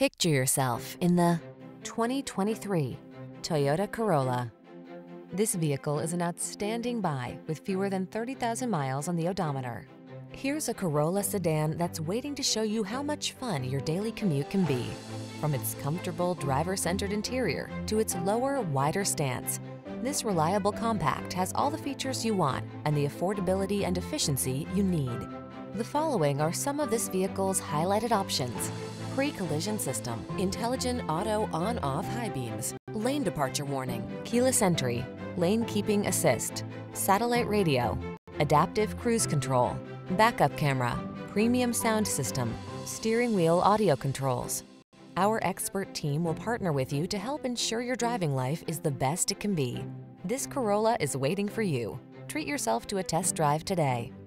Picture yourself in the 2023 Toyota Corolla. This vehicle is an outstanding buy with fewer than 30,000 miles on the odometer. Here's a Corolla sedan that's waiting to show you how much fun your daily commute can be. From its comfortable driver-centered interior to its lower, wider stance, this reliable compact has all the features you want and the affordability and efficiency you need. The following are some of this vehicle's highlighted options: pre-collision system, intelligent auto on-off high beams, lane departure warning, keyless entry, lane keeping assist, satellite radio, adaptive cruise control, backup camera, premium sound system, steering wheel audio controls. Our expert team will partner with you to help ensure your driving life is the best it can be. This Corolla is waiting for you. Treat yourself to a test drive today.